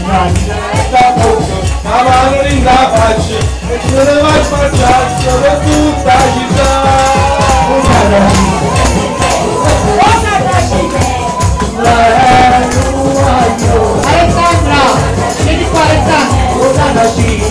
Cavalo in la faccia e se ne va a spacciarsi per tutta la città. Alessandra, vieni qua Alessandra.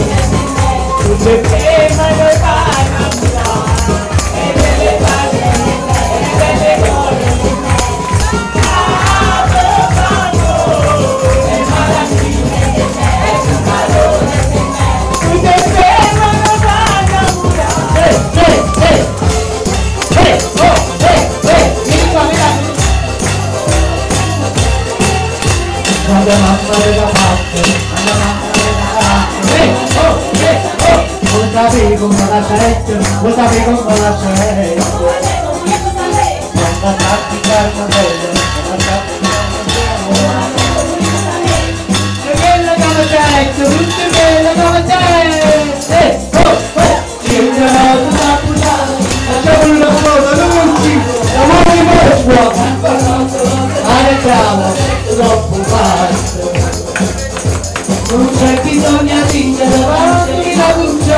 Non c'è bisogno di davanti la luce,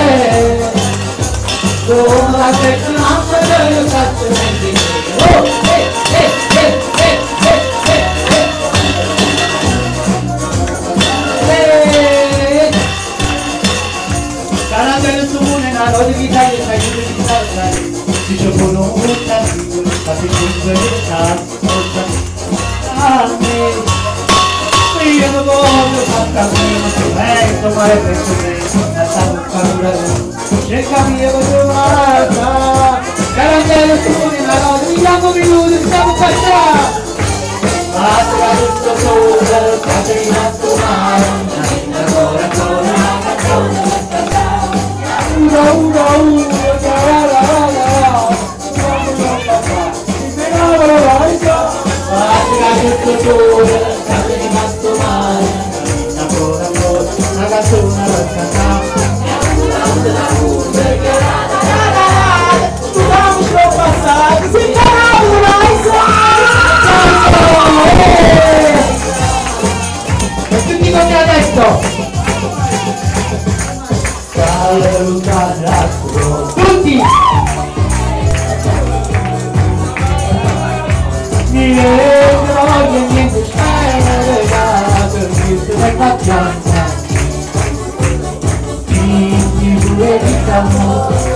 come la tecnologia del cazzo di Caramelo su una roda di Italia, sai che mi sta si giocano un cattivo, la piccola io non voglio fantasmino, strumento, ma è per me, la stavo paura, cercami e voglio un'altra, caramelo su una roda, mi chiamo minuto, stiamo passando. Basta tutto solo, state in alto mare, ancora una canzone, tutto solo, state rimasto male, ancora una canzone da cantare. Vamos pro passado, se e tutti quanti adesso tutti niente per questa pianta ti pure diciamo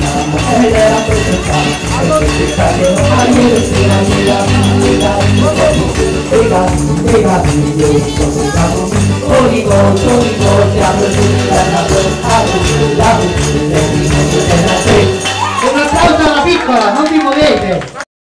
Allora, Dio,